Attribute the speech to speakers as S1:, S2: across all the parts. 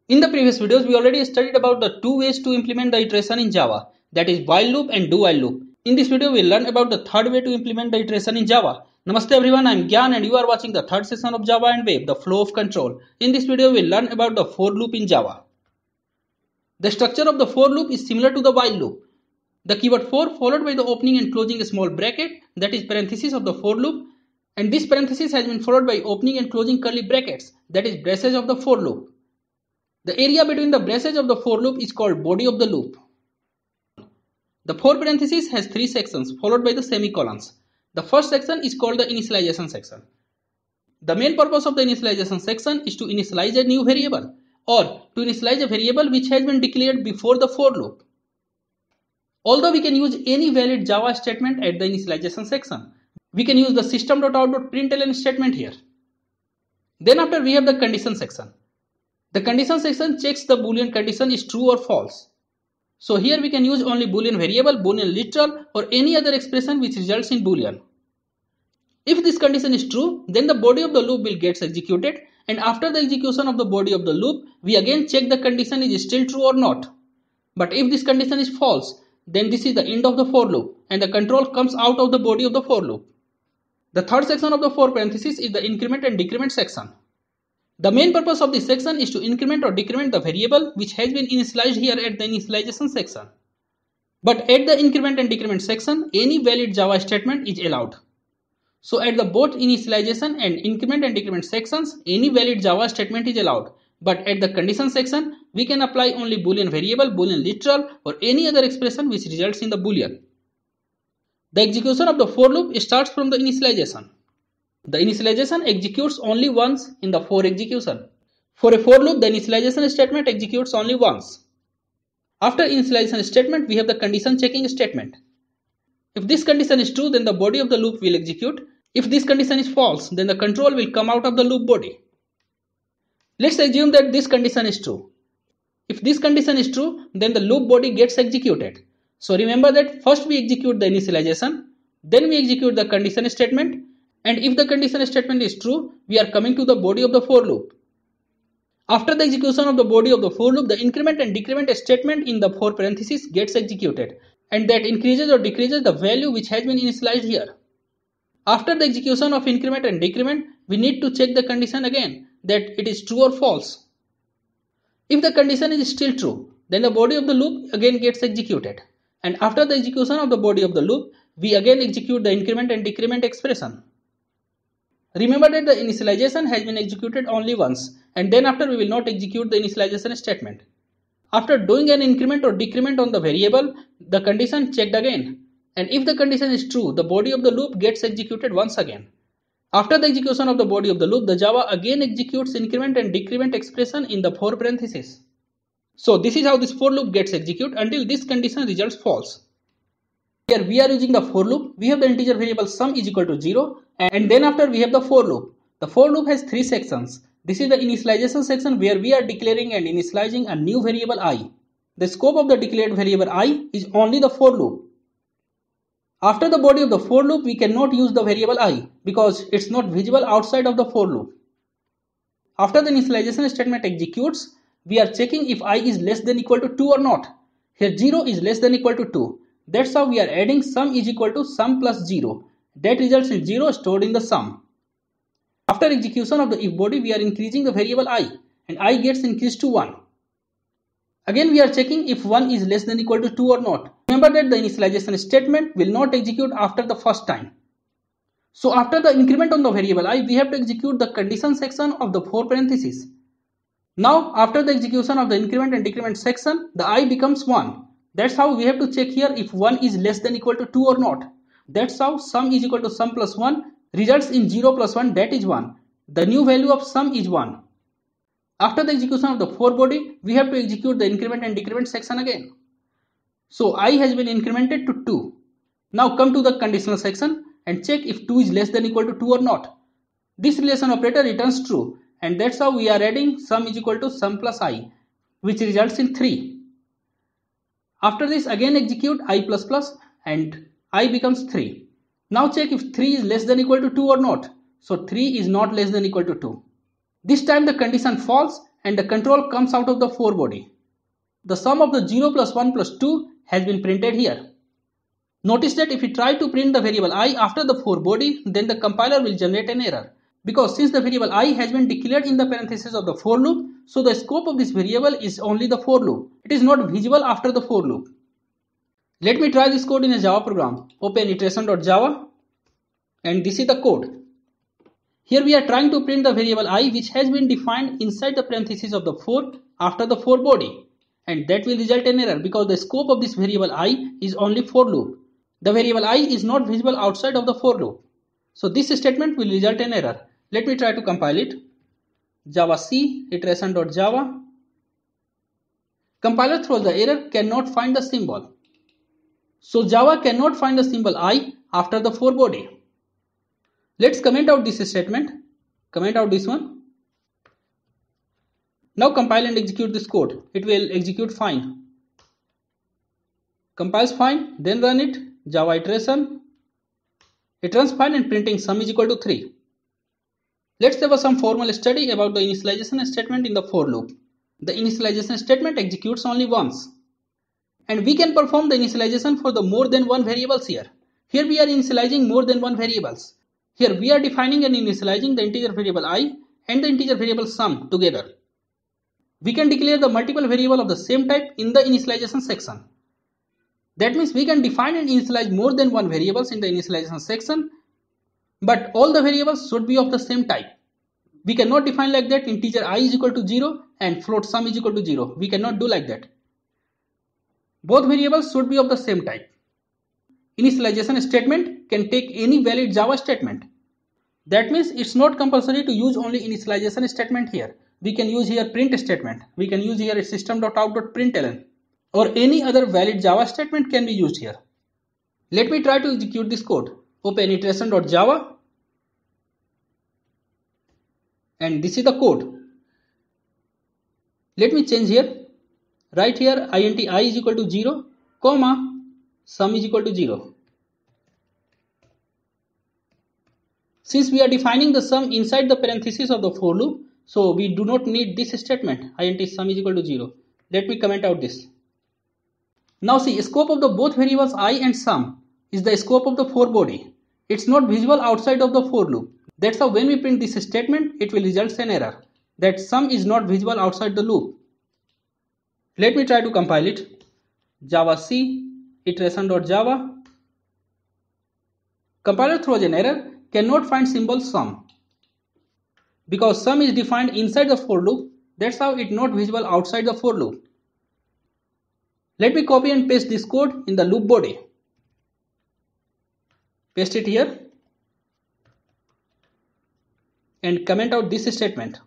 S1: In the previous videos, we already studied about the two ways to implement the iteration in Java, that is while loop and do while loop. In this video, we'll learn about the third way to implement the iteration in Java. Namaste everyone, I am Gyan and you are watching the third session of Java and Web, the flow of control. In this video, we'll learn about the for loop in Java. The structure of the for loop is similar to the while loop. The keyword for followed by the opening and closing a small bracket, that is parenthesis of the for loop, and this parenthesis has been followed by opening and closing curly brackets, that is braces of the for loop. The area between the braces of the for loop is called body of the loop. The for parenthesis has three sections followed by the semicolons. The first section is called the initialization section. The main purpose of the initialization section is to initialize a new variable or to initialize a variable which has been declared before the for loop. Although we can use any valid Java statement at the initialization section, we can use the system.out.println statement here. Then after we have the condition section. The condition section checks the boolean condition is true or false. So here we can use only boolean variable, boolean literal or any other expression which results in boolean. If this condition is true, then the body of the loop will get executed, and after the execution of the body of the loop, we again check the condition is still true or not. But if this condition is false, then this is the end of the for loop and the control comes out of the body of the for loop. The third section of the for parenthesis is the increment and decrement section. The main purpose of this section is to increment or decrement the variable which has been initialized here at the initialization section. But at the increment and decrement section, any valid Java statement is allowed. So at the both initialization and increment and decrement sections, any valid Java statement is allowed. But at the condition section, we can apply only boolean variable, boolean literal or any other expression which results in the boolean. The execution of the for loop starts from the initialization. The initialization executes only once in the for execution. For a for loop, the initialization statement executes only once. After initialization statement, we have the condition checking statement. If this condition is true, then the body of the loop will execute. If this condition is false, then the control will come out of the loop body. Let's assume that this condition is true. If this condition is true, then the loop body gets executed. So remember that first we execute the initialization, then we execute the condition statement, and if the condition statement is true, we are coming to the body of the for loop. After the execution of the body of the for loop, the increment and decrement statement in the for parenthesis gets executed, and that increases or decreases the value which has been initialized here. After the execution of increment and decrement, we need to check the condition again, that it is true or false. If the condition is still true, then the body of the loop again gets executed, and after the execution of the body of the loop, we again execute the increment and decrement expression. Remember that the initialization has been executed only once, and then after we will not execute the initialization statement. After doing an increment or decrement on the variable, the condition checked again, and if the condition is true, the body of the loop gets executed once again. After the execution of the body of the loop, the Java again executes increment and decrement expression in the for parenthesis. So this is how this for loop gets executed until this condition results false. Here we are using the for loop. We have the integer variable sum is equal to 0, and then after we have the for loop. The for loop has three sections. This is the initialization section where we are declaring and initializing a new variable I. The scope of the declared variable I is only the for loop. After the body of the for loop, we cannot use the variable I because it's not visible outside of the for loop. After the initialization statement executes, we are checking if I is less than equal to 2 or not. Here 0 is less than equal to 2. That's how we are adding sum is equal to sum plus 0. That results in 0 stored in the sum. After execution of the if body, we are increasing the variable I, and I gets increased to 1. Again we are checking if 1 is less than equal to 2 or not. Remember that the initialization statement will not execute after the first time. So after the increment on the variable I, we have to execute the condition section of the for parenthesis. Now after the execution of the increment and decrement section, the I becomes 1. That's how we have to check here if 1 is less than equal to 2 or not. That's how sum is equal to sum plus 1 results in 0 plus 1, that is 1. The new value of sum is 1. After the execution of the for body, we have to execute the increment and decrement section again. So I has been incremented to 2. Now come to the conditional section and check if 2 is less than equal to 2 or not. This relation operator returns true, and that's how we are adding sum is equal to sum plus I, which results in 3. After this again execute I++ and I becomes 3. Now check if 3 is less than equal to 2 or not. So 3 is not less than equal to 2. This time the condition false and the control comes out of the 4 body. The sum of the 0 plus 1 plus 2 has been printed here. Notice that if we try to print the variable I after the 4 body, then the compiler will generate an error. Because since the variable I has been declared in the parenthesis of the for loop, so the scope of this variable is only the for loop. It is not visible after the for loop. Let me try this code in a Java program. Open iteration.java and this is the code. Here we are trying to print the variable I which has been defined inside the parenthesis of the for after the for body, and that will result in error because the scope of this variable I is only for loop. The variable I is not visible outside of the for loop. So this statement will result in error. Let me try to compile it. Java C iteration.java. Compiler throws the error cannot find the symbol. So Java cannot find the symbol I after the for body. Let's comment out this statement. Comment out this one. Now compile and execute this code. It will execute fine. Compiles fine, then run it. Java iteration. It runs fine and printing sum is equal to 3. Let's have some formal study about the initialization statement in the for loop. The initialization statement executes only once. And we can perform the initialization for the more than one variables here. Here we are initializing more than one variables. Here we are defining and initializing the integer variable I and the integer variable sum together. We can declare the multiple variable of the same type in the initialization section. That means we can define and initialize more than one variables in the initialization section, but all the variables should be of the same type. We cannot define like that integer I is equal to 0 and float sum is equal to 0. We cannot do like that. Both variables should be of the same type. Initialization statement can take any valid Java statement. That means it's not compulsory to use only initialization statement here. We can use here print statement. We can use here system.out.println or any other valid Java statement can be used here. Let me try to execute this code. Open iteration.java and this is the code. Let me change here. Write here int I is equal to 0, comma, sum is equal to 0. Since we are defining the sum inside the parenthesis of the for loop, so we do not need this statement int sum is equal to 0. Let me comment out this. Now see, scope of the both variables I and sum is the scope of the for body. It's not visible outside of the for loop. That's how when we print this statement, it will result in error that sum is not visible outside the loop. Let me try to compile it. Java C iteration.java. Compiler throws an error, cannot find symbol sum. Because sum is defined inside the for loop, that's how it's not visible outside the for loop. Let me copy and paste this code in the loop body. Paste it here and comment out this statement.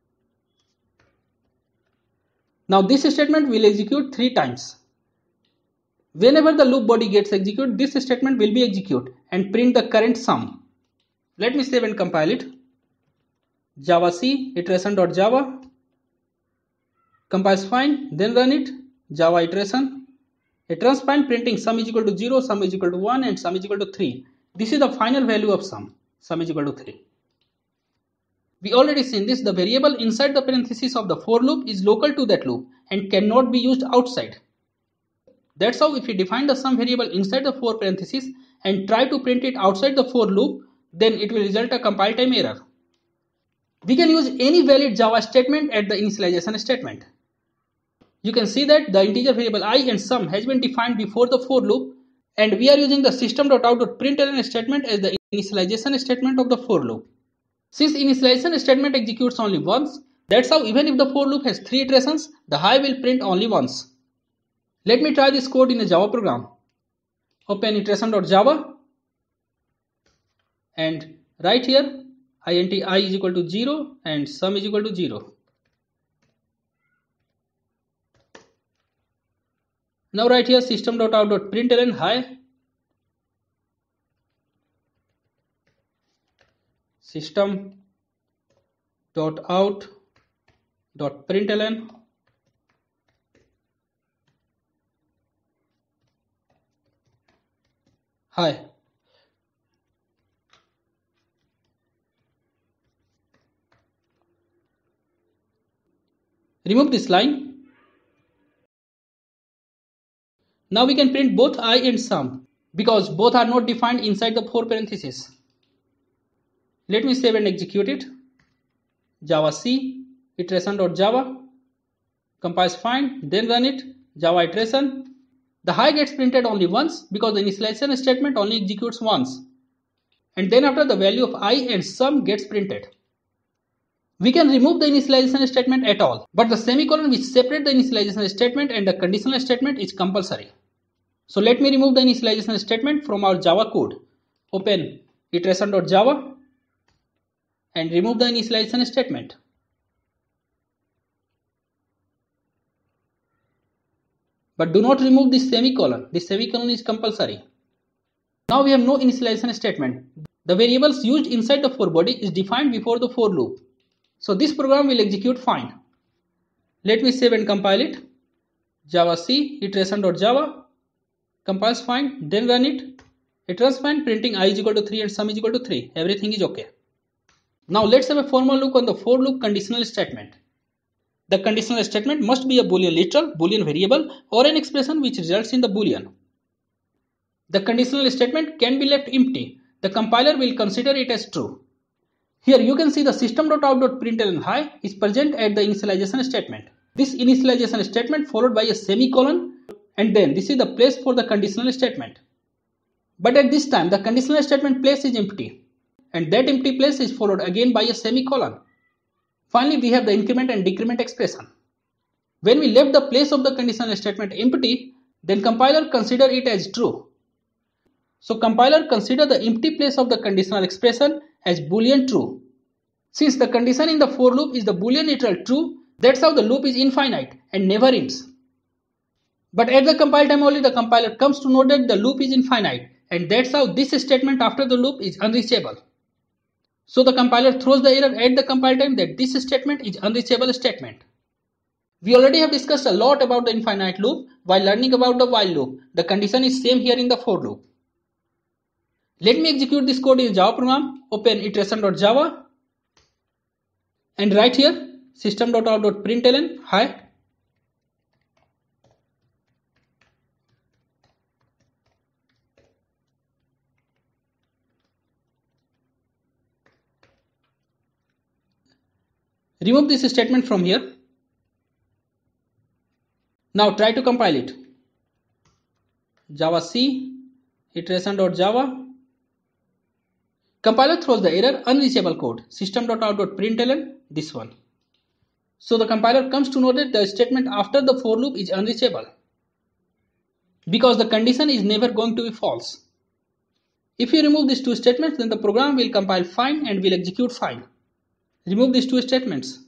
S1: Now this statement will execute 3 times. Whenever the loop body gets executed, this statement will be executed and print the current sum. Let me save and compile it. Java C iteration.java. Compiles fine, then run it. Java iteration. It runs fine, printing sum is equal to 0, sum is equal to 1 and sum is equal to 3. This is the final value of sum. Sum is equal to 3. We already seen this. The variable inside the parenthesis of the for loop is local to that loop and cannot be used outside. That's how if we define the sum variable inside the for parenthesis and try to print it outside the for loop, then it will result a compile time error. We can use any valid Java statement at the initialization statement. You can see that the integer variable I and sum has been defined before the for loop, and we are using the system.out.println statement as the initialization statement of the for loop. Since initialization statement executes only once, that's how even if the for loop has 3 iterations, the high will print only once. Let me try this code in a Java program. Open iteration.java and write here int I is equal to 0 and sum is equal to 0. Now write here system.out.println hi. System.out.println hi. Remove this line. Now we can print both I and sum because both are not defined inside the 4 parentheses. Let me save and execute it. Java C, iteration.java, compiles fine, then run it, Java iteration. The high gets printed only once because the initialization statement only executes once. And then after the value of I and sum gets printed. We can remove the initialization statement at all, but the semicolon which separates the initialization statement and the conditional statement is compulsory. So let me remove the initialization statement from our Java code. Open iteration.java and remove the initialization statement. But do not remove this semicolon. This semicolon is compulsory. Now we have no initialization statement. The variables used inside the for body is defined before the for loop. So this program will execute fine. Let me save and compile it. Java C, iteration.java, compiles fine, then run it. It runs fine, printing I is equal to 3 and sum is equal to 3. Everything is okay. Now let's have a formal look on the for loop conditional statement. The conditional statement must be a Boolean literal, Boolean variable, or an expression which results in the Boolean. The conditional statement can be left empty. The compiler will consider it as true. Here you can see the system.out.println hi is present at the initialization statement. This initialization statement followed by a semicolon, and then this is the place for the conditional statement. But at this time the conditional statement place is empty, and that empty place is followed again by a semicolon. Finally we have the increment and decrement expression. When we left the place of the conditional statement empty, then compiler consider it as true. So compiler consider the empty place of the conditional expression as Boolean true. Since the condition in the for loop is the Boolean literal true, that's how the loop is infinite and never ends. But at the compile time only the compiler comes to know that the loop is infinite, and that's how this statement after the loop is unreachable. So the compiler throws the error at the compile time that this statement is unreachable statement. We already have discussed a lot about the infinite loop while learning about the while loop. The condition is same here in the for loop. Let me execute this code in Java program. Open iteration.java and write here system.out.println hi. Remove this statement from here. Now try to compile it. Java C, iteration.java. Compiler throws the error unreachable code system.out.println, this one. So the compiler comes to know that the statement after the for loop is unreachable because the condition is never going to be false. If you remove these two statements, then the program will compile fine and will execute fine. Remove these two statements.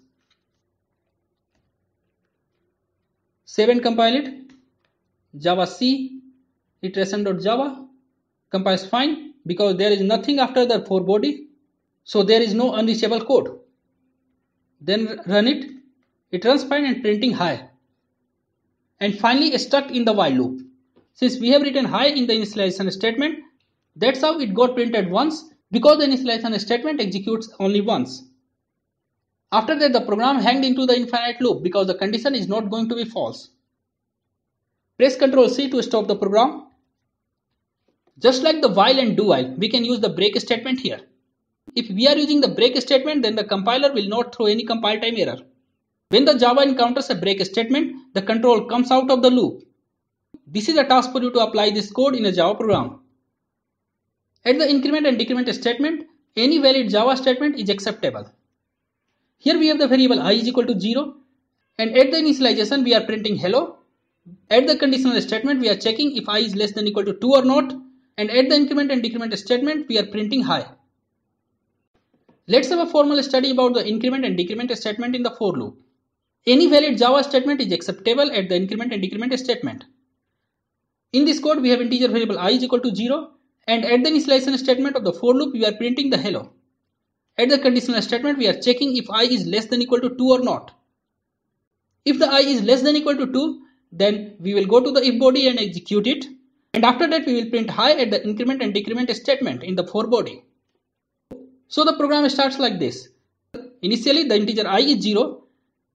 S1: Save and compile it. Java C, iteration.java, compiles fine because there is nothing after the for body, so there is no unreachable code. Then run it. It runs fine and printing hi. And finally stuck in the while loop. Since we have written hi in the initialization statement, that's how it got printed once because the initialization statement executes only once. After that the program hanged into the infinite loop because the condition is not going to be false. Press Ctrl C to stop the program. Just like the while and do while, we can use the break statement here. If we are using the break statement, then the compiler will not throw any compile time error. When the Java encounters a break statement, the control comes out of the loop. This is a task for you to apply this code in a Java program. At the increment and decrement statement, any valid Java statement is acceptable. Here we have the variable I is equal to 0, and at the initialization we are printing hello. At the conditional statement we are checking if I is less than equal to 2 or not, and at the increment and decrement statement we are printing hi. Let's have a formal study about the increment and decrement statement in the for loop. Any valid Java statement is acceptable at the increment and decrement statement. In this code we have integer variable I is equal to 0, and at the initialization statement of the for loop we are printing the hello. At the conditional statement we are checking if I is less than equal to 2 or not. If the I is less than equal to 2, then we will go to the if body and execute it, and after that we will print hi at the increment and decrement statement in the for body. So the program starts like this. Initially the integer I is 0,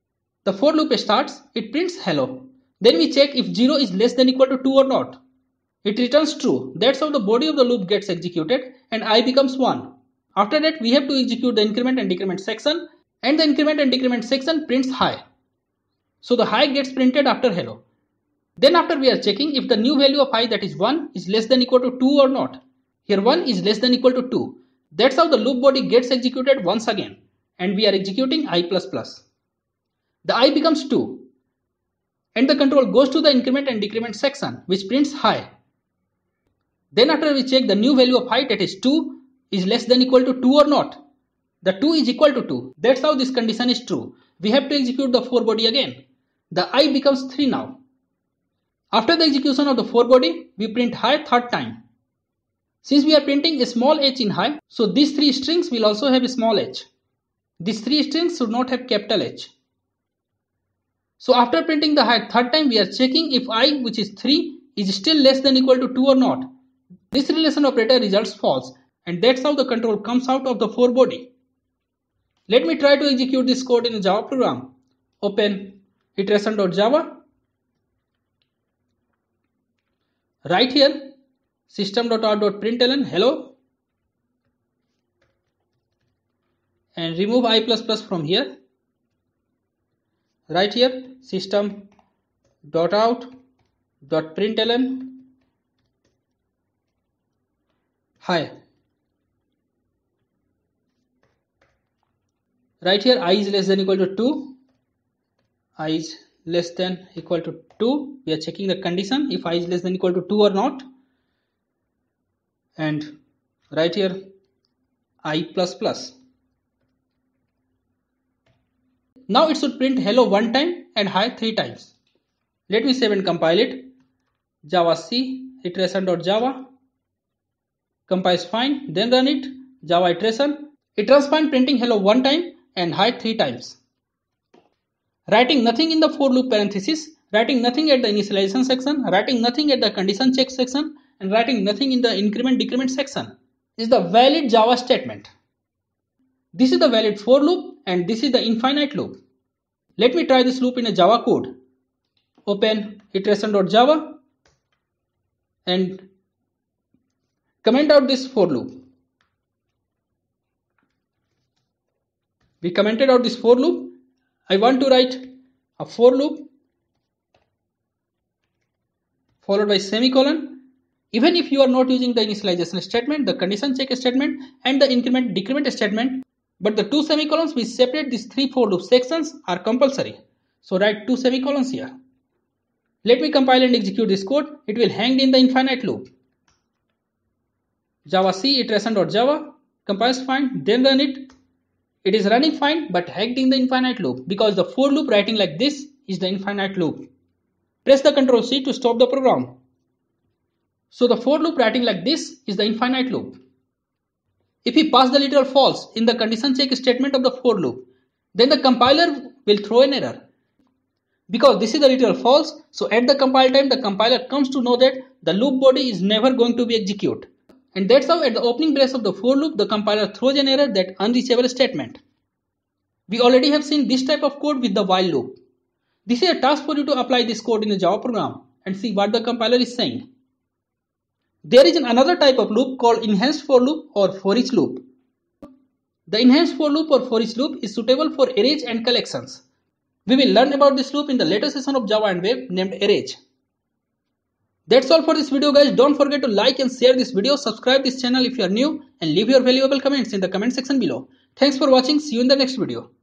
S1: The for loop starts, it prints hello. Then we check if 0 is less than equal to 2 or not. It returns true. That's how the body of the loop gets executed and I becomes 1. After that, we have to execute the increment and decrement section, and the increment and decrement section prints high. So the high gets printed after hello. Then after we are checking if the new value of I, that is 1, is less than equal to 2 or not. Here 1 is less than equal to 2. That's how the loop body gets executed once again, and we are executing I++. The I becomes 2, and the control goes to the increment and decrement section, which prints high. Then after we check the new value of I, that is 2, is less than equal to 2 or not. The 2 is equal to 2. That's how this condition is true. We have to execute the for body again. The I becomes 3 now. After the execution of the for body, we print high third time. Since we are printing a small h in high, so these 3 strings will also have a small h. These 3 strings should not have capital H. So after printing the high third time, we are checking if I, which is 3, is still less than equal to 2 or not. This relation operator results false, and that's how the control comes out of the for body. Let me try to execute this code in a Java program. Open iteration.java. Right here, system.out.println hello, and remove I++ from here. Right here, system.out.println hi. Right here, I is less than equal to 2. I is less than equal to 2. We are checking the condition if I is less than equal to 2 or not. And right here, I++. Now it should print hello 1 time and hi 3 times. Let me save and compile it. Java C iteration.java. Compiles fine, then run it. Java iteration. It runs fine, printing hello 1 time and hi 3 times. Writing nothing in the for loop parenthesis, writing nothing at the initialization section, writing nothing at the condition check section, and writing nothing in the increment decrement section is the valid Java statement. This is the valid for loop and this is the infinite loop. Let me try this loop in a Java code. Open iteration.java and comment out this for loop. We commented out this for loop. I want to write a for loop followed by semicolon. Even if you are not using the initialization statement, the condition check statement and the increment decrement statement, but the 2 semicolons which separate these 3 for loop sections are compulsory. So write 2 semicolons here. Let me compile and execute this code. It will hang in the infinite loop. Java C iteration.java compiles fine, then run it. It is running fine but hanged in the infinite loop because the for loop writing like this is the infinite loop. Press the Ctrl C to stop the program. So the for loop writing like this is the infinite loop. If we pass the literal false in the condition check statement of the for loop, then the compiler will throw an error. Because this is the literal false, so at the compile time the compiler comes to know that the loop body is never going to be executed. And that's how at the opening brace of the for loop the compiler throws an error, that unreachable statement. We already have seen this type of code with the while loop. This is a task for you to apply this code in a Java program and see what the compiler is saying. There is another type of loop called enhanced for loop or for each loop. The enhanced for loop or for each loop is suitable for arrays and collections. We will learn about this loop in the later session of Java and Web named arrays. That's all for this video guys. Don't forget to like and share this video, subscribe this channel if you are new, and leave your valuable comments in the comment section below. Thanks for watching. See you in the next video.